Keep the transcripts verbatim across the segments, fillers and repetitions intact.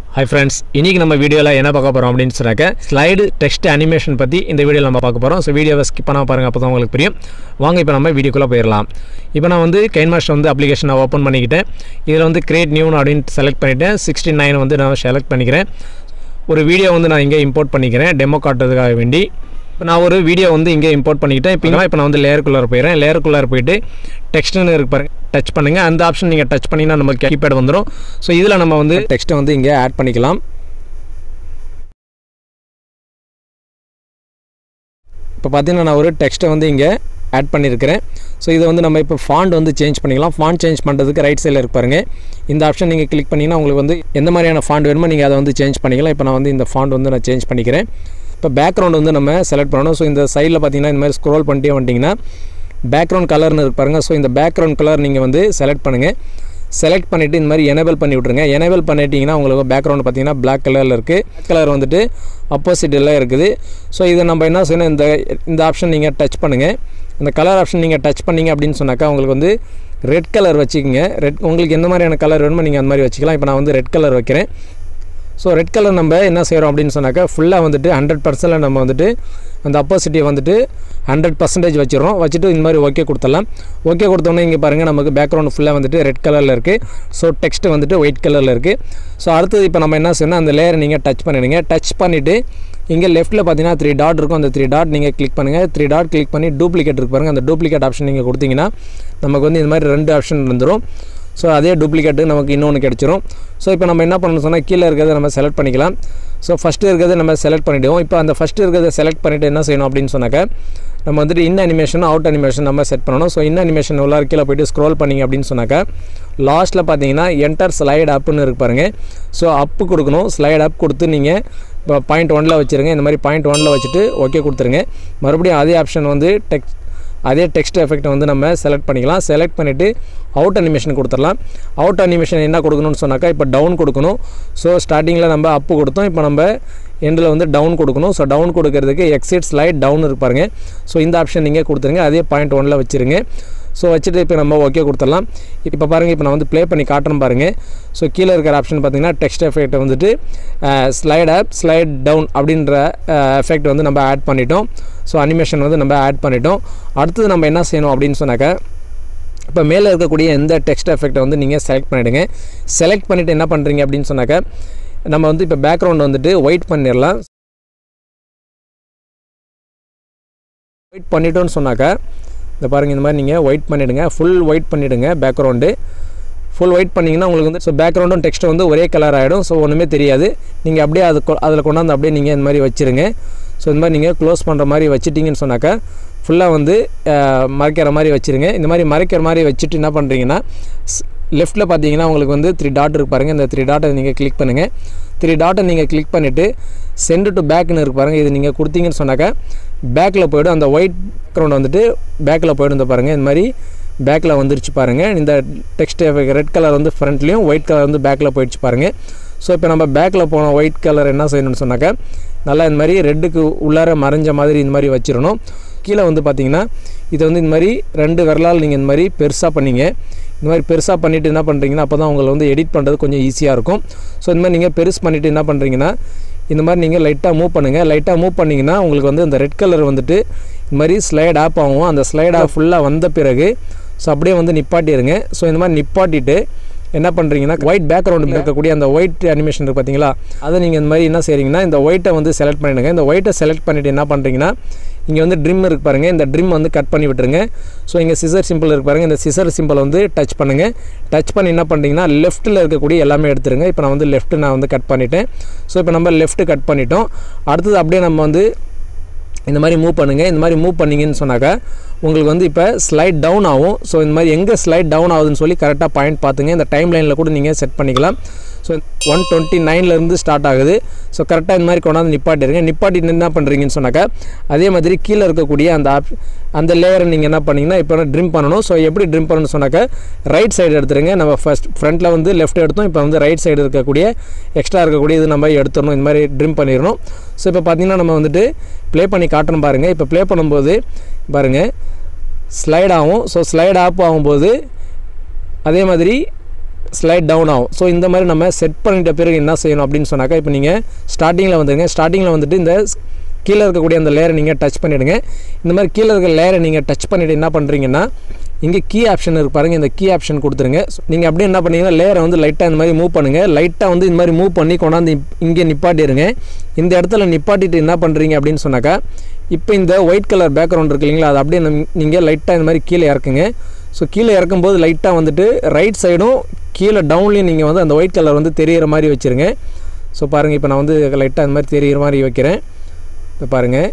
Hi friends, இன்னைக்கு நம்ம வீடியோல என்ன பார்க்க போறோம் அப்படினு சொன்னாக்க ஸ்லைடு டெக்ஸ்ட் அனிமேஷன் பத்தி இந்த வீடியோல நம்ம பார்க்க போறோம். சோ வீடியோவை ஸ்கிப் பண்ணாம பாருங்க அப்பதான் உங்களுக்கு புரியும். வாங்க இப்போ நம்ம வீடியோக்குள்ள போயிரலாம். இப்போ நான் வந்து KineMaster வந்து அப்ளிகேஷனை ஓபன் பண்ணிக்கிட்டேன். இதுல வந்து கிரியேட் நியூ அப்படினு செலக்ட் பண்ணிட்டேன். சிக்ஸ்டி நைன் வந்து நான் செலக்ட் பண்ணிக்கிறேன். ஒரு வீடியோ வந்து நான் இங்க இம்போர்ட் பண்ணிக்கிறேன் டெமோ காட்டுறதுக்காக வேண்டி. இப்போ நான் ஒரு வீடியோ வந்து இங்கே இம்போர்ட் பண்ணிக்கிட்டேன். இப்போ இப்போ நான் வந்து லேயருக்குள்ளார போயிடுறேன். லேயருக்குள்ளார போயிட்டு டெக்ஸ்ட்னு இருக்கு பாருங்க, டச் பண்ணுங்கள். அந்த ஆப்ஷன் நீங்கள் டச் பண்ணிங்கன்னா நமக்கு கீபேட் வந்துடும். ஸோ இதில் நம்ம வந்து டெக்ஸ்ட்டை வந்து இங்கே ஆட் பண்ணிக்கலாம். இப்போ பார்த்தீங்கன்னா நான் ஒரு டெக்ஸ்ட்டை வந்து இங்கே ஆட் பண்ணியிருக்கிறேன். ஸோ இதை வந்து நம்ம இப்போ ஃபாண்ட் வந்து சேஞ்ச் பண்ணிக்கலாம். ஃபாண்ட் சேஞ்ச் பண்ணுறதுக்கு ரைட் சைடில் இருக்கு பாருங்கள். இந்த ஆப்ஷன் நீங்கள் கிளிக் பண்ணிங்கன்னா உங்களுக்கு வந்து எந்த மாதிரியான ஃபாண்ட் வேணுமோ நீங்கள் அதை வந்து சேஞ்ச் பண்ணிக்கலாம். இப்போ நான் வந்து இந்த ஃபாண்ட் வந்து நான் சேஞ்ச் பண்ணிக்கிறேன். இப்போ பேக்ரவுண்ட் வந்து நம்ம செலக்ட் பண்ணணும். ஸோ இந்த சைடில் பார்த்தீங்கன்னா இந்த மாதிரி ஸ்க்ரோல் பண்ணிட்டே வந்துட்டிங்கன்னா பேக்ரவுண்ட் கலர்னு இருக்கு பாருங்கள். ஸோ இந்த பேக்ரவுண்ட் கலர் நீங்கள் வந்து செலக்ட் பண்ணுங்கள். செலக்ட் பண்ணிவிட்டு இந்த மாதிரி எனேபிள் பண்ணி விட்ருங்க. எனேபிள் பண்ணிட்டீங்கன்னா உங்களுக்கு பேக்ரவுண்ட் பார்த்தீங்கன்னா பிளாக் கலரில் இருக்குது. பிளாக் கலர் வந்துட்டு ஆப்போசிட்டில் இருக்குது. ஸோ இதை நம்ம என்ன செய்யணும், இந்த இந்த ஆப்ஷன் நீங்கள் டச் பண்ணுங்கள். இந்த கலர் ஆப்ஷன் நீங்கள் டச் பண்ணிங்க அப்படின்னு சொன்னாக்கா உங்களுக்கு வந்து ரெட் கலர் வச்சுக்கோங்க. ரெட் உங்களுக்கு எந்த மாதிரியான கலர் வேணுமோ நீங்கள் அந்த மாதிரி வச்சுக்கலாம். இப்போ நான் வந்து ரெட் கலர் வைக்கிறேன். ஸோ ரெட் கலர் நம்ம என்ன செய்கிறோம் அப்படின்னு சொன்னாக்கா ஃபுல்லாக வந்துட்டு ஹண்ட்ரட் பர்சன்டில் நம்ம வந்துட்டு அந்த அப்போசிட்டியை வந்துட்டு ஹண்ட்ரட் பர்சன்டேஜ் வச்சிடறோம். வச்சுட்டு இந்த மாதிரி ஓகே கொடுத்துடலாம். ஓகே கொடுத்தோன்னே இங்கே பாருங்கள் நமக்கு பேக்ரவுண்ட் ஃபுல்லாக வந்துட்டு ரெட் கலரில் இருக்குது. ஸோ டெக்ஸ்ட்டு வந்துட்டு ஒயிட் கலரில் இருக்குது. ஸோ அடுத்தது இப்போ நம்ம என்ன செய்யணும், அந்த லேயரை நீங்கள் டச் பண்ணிவிடுங்க. டச் பண்ணிவிட்டு இங்கே லெஃப்ட்டில் பார்த்தீங்கன்னா த்ரீ டாட் இருக்கும். அந்த த்ரீ டாட் நீங்கள் கிளிக் பண்ணுங்கள். த்ரீ டாட் கிளிக் பண்ணி டூப்ளிகேட் இருக்கு பாருங்கள். அந்த டூப்ளிகேட் ஆப்ஷன் நீங்கள் கொடுத்தீங்கன்னா நமக்கு வந்து இந்த மாதிரி ரெண்டு ஆப்ஷன் வந்துடும். ஸோ அதே டூப்ளிகேட்டு நமக்கு இன்னொன்று கிடச்சிரும். ஸோ இப்போ நம்ம என்ன பண்ணணும் சொன்னால் கீழே இருக்கிறத நம்ம செலக்ட் பண்ணிக்கலாம். ஸோ ஃபஸ்ட்டு இருக்கிறத நம்ம செலக்ட் பண்ணிவிடுவோம். இப்போ அந்த ஃபஸ்ட்டு இருக்கிறத செலக்ட் பண்ணிவிட்டு என்ன செய்யணும் அப்படின்னு சொன்னாக்க நம்ம வந்துட்டு இன் அனிமேஷன் அவுட் அனிமேஷன் நம்ம செட் பண்ணணும். ஸோ இன் அனிமேஷன் உள்ளார கீழே போய்ட்டு ஸ்க்ரோல் பண்ணிங்க அப்படின்னு சொன்னாக்கா லாஸ்ட்டில் பார்த்தீங்கன்னா என்டர் ஸ்லைட் அப்புன்னு இருக்கு பாருங்கள். ஸோ அப்பு கொடுக்கணும். ஸ்லைட் அப் கொடுத்து நீங்கள் இப்போ பாயிண்ட் ஒனில் வச்சுருங்க. இந்த மாதிரி பாயிண்ட் ஒனில் வச்சுட்டு ஓகே கொடுத்துருங்க. மறுபடியும் அதே ஆப்ஷன் வந்து டெக்ஸ்ட் அதே டெக்ஸ்ட் எஃபெக்ட்டை வந்து நம்ம செலக்ட் பண்ணிக்கலாம். செலக்ட் பண்ணிவிட்டு அவுட் அனிமேஷன் கொடுத்துடலாம். அவுட் அனிமேஷன் என்ன கொடுக்கணும்னு சொன்னாக்கா இப்போ டவுன் கொடுக்கணும். ஸோ ஸ்டார்டிங்கில் நம்ம அப்பு கொடுத்தோம். இப்போ நம்ம எண்டில் வந்து டவுன் கொடுக்கணும். ஸோ டவுன் கொடுக்கறதுக்கு எக்ஸிட் ஸ்லைட் டவுன் இருப்பாருங்க. ஸோ இந்த ஆப்ஷன் நீங்கள் கொடுத்துருங்க. அதே பாயிண்ட் ஒனில் வச்சுருங்க. ஸோ வச்சுட்டு இப்போ நம்ம ஓகே கொடுத்துடலாம். இப்போ பாருங்கள், இப்போ நான் வந்து ப்ளே பண்ணி காட்டுறேன் பாருங்கள். ஸோ கீழே இருக்கிற ஆப்ஷன் பார்த்தீங்கன்னா டெக்ஸ்ட் எஃபெக்ட்டை வந்துட்டு ஸ்லைட் அப் ஸ்லைட் டவுன் அப்படின்ற எஃபெக்ட் வந்து நம்ம ஆட் பண்ணிட்டோம். ஸோ அனிமேஷன் வந்து நம்ம ஆட் பண்ணிட்டோம். அடுத்தது நம்ம என்ன செய்யணும் அப்படின்னு சொன்னாக்கா இப்போ மேலே இருக்கக்கூடிய எந்த டெக்ஸ்ட் எஃபெக்ட்டை வந்து நீங்கள் செலக்ட் பண்ணிவிடுங்க. செலக்ட் பண்ணிவிட்டு என்ன பண்ணுறீங்க அப்படின்னு சொன்னாக்கா நம்ம வந்து இப்போ பேக்ரவுண்ட் வந்துட்டு ஒயிட் பண்ணிடலாம். ஒயிட் பண்ணிட்டோன்னு சொன்னாக்கா இந்த பாருங்கள், இந்த மாதிரி நீங்கள் ஒயிட் பண்ணிவிடுங்க. ஃபுல் ஒயிட் பண்ணிவிடுங்க. பேக்ரவுண்டு ஃபுல் ஒயிட் பண்ணிங்கன்னா உங்களுக்கு வந்து ஸோ பேக்ரவுண்டும் டெக்ஸ்ட்டும் வந்து ஒரே கலர் ஆகிடும். ஸோ ஒன்றுமே தெரியாது. நீங்கள் அப்படியே அது அதில் கொண்டாந்து அப்படியே நீங்கள் இந்த மாதிரி வச்சுருங்க. ஸோ இந்த மாதிரி நீங்கள் க்ளோஸ் பண்ணுற மாதிரி வச்சுட்டிங்கன்னு சொன்னாக்கா ஃபுல்லாக வந்து மறைக்கிற மாதிரி வச்சுருங்க. இந்த மாதிரி மறைக்கிற மாதிரி வச்சுட்டு என்ன பண்ணுறீங்கன்னா லெஃப்ட்டில் பார்த்தீங்கன்னா உங்களுக்கு வந்து த்ரீ டாட் இருக்கு பாருங்கள். இந்த த்ரீ டாட்டை நீங்கள் கிளிக் பண்ணுங்கள். த்ரீ டாட்டை நீங்கள் கிளிக் பண்ணிவிட்டு சென்ட் டு பேக்னு இருக்கு பாருங்கள். இது நீங்கள் கொடுத்தீங்கன்னு சொன்னாக்கா பேக்கில் போய்டும். அந்த ஒயிட் பேக்ரவுண்ட் வந்துட்டு பேக்கில் போய்டும். இந்த பாருங்கள், இந்த மாதிரி பேக்கில் வந்துருச்சு பாருங்கள். இந்த டெக்ஸ்ட் ரெட் கலர் வந்து ஃப்ரண்ட்லேயும் ஒயிட் கலர் வந்து பேக்கில் போயிடுச்சு பாருங்கள். ஸோ இப்போ நம்ம பேக்கில் போன ஒயிட் கலர் என்ன செய்யணும்னு சொன்னாக்கா நல்லா இந்த மாதிரி ரெட்டுக்கு உள்ளார மறைஞ்ச மாதிரி இந்த மாதிரி வச்சிடணும். கீழே வந்து பார்த்தீங்கன்னா இதை வந்து இந்த மாதிரி ரெண்டு விரலால் நீங்கள் இந்த மாதிரி பெருசாக பண்ணிங்க. இந்த மாதிரி பெருசாக பண்ணிவிட்டு என்ன பண்ணுறீங்கன்னா அப்போ தான் உங்களை வந்து எடிட் பண்ணுறது கொஞ்சம் ஈஸியாக இருக்கும். ஸோ இந்த மாதிரி நீங்கள் பெருசு பண்ணிவிட்டு என்ன பண்ணுறீங்கன்னா இந்த மாதிரி நீங்கள் லைட்டாக மூவ் பண்ணுங்கள். லைட்டாக மூவ் பண்ணிங்கன்னா உங்களுக்கு வந்து இந்த ரெட் கலர் வந்துட்டு இந்த மாதிரி ஸ்லைட் ஆப் ஆகும். அந்த ஸ்லைட் ஆப் ஃபுல்லாக வந்த பிறகு ஸோ அப்படியே வந்து நிப்பாட்டிடுங்க. ஸோ இந்த மாதிரி நிப்பாட்டிட்டு என்ன பண்ணுறீங்கன்னா ஒயிட் பேக்ரவுண்டு இருக்கக்கூடிய அந்த ஒயிட் அனிமேஷன் இருக்குது பார்த்தீங்களா, அதை நீங்கள் இந்த மாதிரி என்ன செய்கிறீங்கன்னா இந்த ஒயிட்டை வந்து செலக்ட் பண்ணிவிடுங்க. இந்த ஒயிட்டை செலக்ட் பண்ணிவிட்டு என்ன பண்ணுறீங்கன்னா இங்கே வந்து ட்ரிம் இருக்கு பாருங்கள். இந்த ட்ரிம் வந்து கட் பண்ணி விட்டுருங்க. ஸோ இங்கே சிசர் சிம்பிள் இருக்கு பாருங்கள். இந்த சிசர் சிம்பிள் வந்து டச் பண்ணுங்கள். டச் பண்ணி என்ன பண்ணுறீங்கன்னா லெஃப்ட்டில் இருக்கக்கூடிய எல்லாமே எடுத்துருங்க. இப்போ நான் வந்து லெஃப்ட்டு நான் வந்து கட் பண்ணிவிட்டேன். ஸோ இப்போ நம்ம லெஃப்ட்டு கட் பண்ணிட்டோம். அடுத்தது அப்படியே நம்ம வந்து இந்த மாதிரி மூவ் பண்ணுங்கள். இந்த மாதிரி மூவ் பண்ணிங்கன்னு சொன்னாக்கா உங்களுக்கு வந்து இப்போ ஸ்லைட் டவுன் ஆகும். ஸோ இந்த மாதிரி எங்கே ஸ்லைட் டவுன் ஆகுதுன்னு சொல்லி கரெக்டாக பாயிண்ட் பார்த்துங்க. இந்த டைம் லைனில் கூட நீங்கள் செட் பண்ணிக்கலாம். ஸோ ஒன் டுவெண்ட்டி நைன்லேருந்து ஸ்டார்ட் ஆகுது. ஸோ கரெக்டாக இந்த மாதிரி கொண்டாந்து நிப்பாட்டிடுங்க. நிப்பாட்டிட்டு என்ன பண்ணுறீங்கன்னு சொன்னாக்கா அதே மாதிரி கீழே இருக்கக்கூடிய அந்த ஆப் அந்த லேயரை நீங்கள் என்ன பண்ணிங்கன்னா இப்போ ட்ரிம் பண்ணணும். ஸோ எப்படி ட்ரிம் பண்ணணும்னு சொன்னாக்கா ரைட் சைடு எடுத்துருங்க. நம்ம ஃபஸ்ட் ஃப்ரண்ட்டில் வந்து லெஃப்ட் எடுத்தோம். இப்போ வந்து ரைட் சைடு இருக்கக்கூடிய எக்ஸ்ட்ரா இருக்கக்கூடிய இது நம்ம எடுத்துடணும். இந்த மாதிரி ட்ரிம் பண்ணிடணும். ஸோ இப்போ பார்த்தீங்கன்னா நம்ம வந்துட்டு ப்ளே பண்ணி காட்டணும் பாருங்கள். இப்போ ப்ளே பண்ணும்போது பாருங்கள் ஸ்லைட் ஆகும். ஸோ ஸ்லைட் ஆப் ஆகும்போது அதே மாதிரி ஸ்லைட் டவுன் ஆகும். ஸோ இந்த மாதிரி நம்ம செட் பண்ணிட்ட பிறகு என்ன செய்யணும் அப்படின்னு சொன்னாக்கா, இப்போ நீங்கள் ஸ்டார்டிங்கில் வந்துடுங்க. ஸ்டார்டிங்கில் வந்துட்டு இந்த கீழே இருக்கக்கூடிய அந்த லேயரை நீங்கள் டச் பண்ணிவிடுங்க. இந்த மாதிரி கீழே இருக்கிற லேயரை நீங்கள் டச் பண்ணிவிட்டு என்ன பண்ணுறீங்கன்னா, இங்கே கீ ஆப்ஷன் இருக்கு பாருங்கள், இந்த கீ ஆப்ஷன் கொடுத்துருங்க. நீங்கள் அப்படியே என்ன பண்ணீங்கன்னா லேயரை வந்து லைட்டாக இந்த மாதிரி மூவ் பண்ணுங்கள். லைட்டாக வந்து இந்த மாதிரி மூவ் பண்ணி கொண்டாந்து இங்கே நிப்பாட்டிடுங்க. இந்த இடத்துல நிப்பாட்டிட்டு என்ன பண்ணுறீங்க அப்படின்னு சொன்னாக்கா, இப்போ இந்த ஒயிட் கலர் பேக்ரவுண்ட் இருக்கு இல்லைங்களா, அது அப்படியே நீங்கள் லைட்டாக இந்த மாதிரி கீழே இறக்குங்க. ஸோ கீழே இறக்கும்போது லைட்டாக வந்துட்டு ரைட் சைடும் கீழே டவுன்லேயும் நீங்கள் வந்து அந்த ஒயிட் கலர் வந்து தெரிகிற மாதிரி வச்சுருங்க. ஸோ பாருங்கள், இப்போ நான் வந்து லைட்டாக இந்த மாதிரி தெரிகிற மாதிரி வைக்கிறேன். இப்போ பாருங்கள்,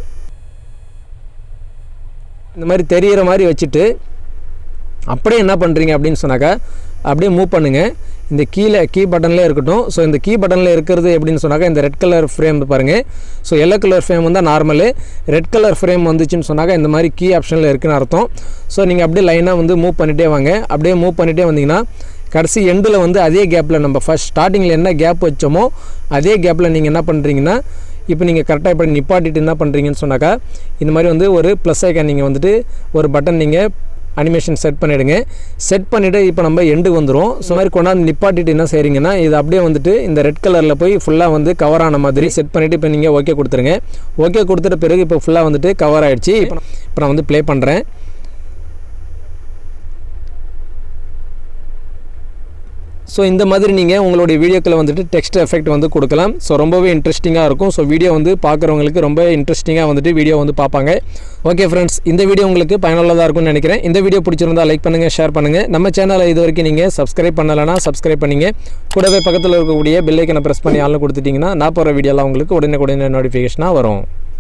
இந்த மாதிரி தெரிகிற மாதிரி வச்சுட்டு அப்படியே என்ன பண்ணுறீங்க அப்படின்னு சொன்னாக்கா, அப்படியே மூவ் பண்ணுங்கள். இந்த கீழே கீ பட்டன்லேயே இருக்கட்டும். ஸோ இந்த கீ பட்டனில் இருக்கிறது எப்படின்னு சொன்னாக்கா, இந்த ரெட் கலர் ஃப்ரேம் பாருங்கள். ஸோ எல்லோ கலர் ஃப்ரேம் வந்தால் நார்மலு, ரெட் கலர் ஃப்ரேம் வந்துச்சுன்னு சொன்னாக்கா இந்த மாதிரி கீ ஆப்ஷனில் இருக்குன்னு அர்த்தம். ஸோ நீங்கள் அப்படியே லைனாக வந்து மூவ் பண்ணிகிட்டே வாங்க. அப்படியே மூவ் பண்ணிகிட்டே வந்தீங்கன்னா கடைசி எண்டில் வந்து அதே கேப்பில் நம்ம ஃபஸ்ட் ஸ்டார்டிங்கில் என்ன கேப் வச்சோமோ அதே கேப்பில் நீங்கள் என்ன பண்ணுறீங்கன்னா, இப்போ நீங்கள் கரெக்டாக இப்போ நிப்பாட்டிட்டு என்ன பண்ணுறீங்கன்னு சொன்னாக்கா, இந்த மாதிரி வந்து ஒரு ப்ளஸ் ஐக்கான் நீங்கள் வந்துட்டு ஒரு பட்டன் நீங்கள் அனிமேஷன் செட் பண்ணிவிடுங்க. செட் பண்ணிவிட்டு இப்போ நம்ம எண்டுக்கு வந்துடும். ஸோ மாதிரி கொண்டாந்து நிப்பாட்டிட்டு என்ன செய்கிறீங்கன்னா, இது அப்படியே வந்துட்டு இந்த ரெட் கலரில் போய் ஃபுல்லாக வந்து கவர் ஆன மாதிரி செட் பண்ணிவிட்டு இப்போ நீங்கள் ஓகே கொடுத்துருங்க. ஓகே கொடுத்துட்ட பிறகு இப்போ ஃபுல்லாக வந்துட்டு கவர் ஆகிடுச்சு. இப்போ இப்போ நான் வந்து ப்ளே பண்ணுறேன். ஸோ இந்த மாதிரி நீங்கள் உங்களுடைய வீடியோக்களை வந்துட்டு டெக்ஸ்ட் எஃபெக்ட் வந்து கொடுக்கலாம். ஸோ ரொம்பவே இன்ட்ரெஸ்டிங்காக இருக்கும். ஸோ வீடியோ வந்து பார்க்குறவங்களுக்கு ரொம்ப இன்ட்ரெஸ்டிங்காக வந்துட்டு வீடியோ வந்து பார்ப்பாங்க. ஓகே ஃப்ரெண்ட்ஸ், இந்த வீடியோ உங்களுக்கு பயனுள்ளதாக இருக்கும்னு நினைக்கிறேன். இந்த வீடியோ பிடிச்சிருந்தால் லைக் பண்ணுங்கள், ஷேர் பண்ணுங்கள். நம்ம சேனலை இது வரைக்கும் நீங்கள் சப்ஸ்கிரைப் பண்ணலைன்னா சப்ஸ்கிரைப் பண்ணிங்க. கூடவே பக்கத்தில் இருக்கக்கூடிய பெல் ஐக்கனை ப்ரெஸ் பண்ணி ஆள்னு கொடுத்துட்டிங்கன்னா நான் போகிற வீடியோலாம் உங்களுக்கு உடனே உடனே நோட்டிஃபிகேஷனாக வரும்.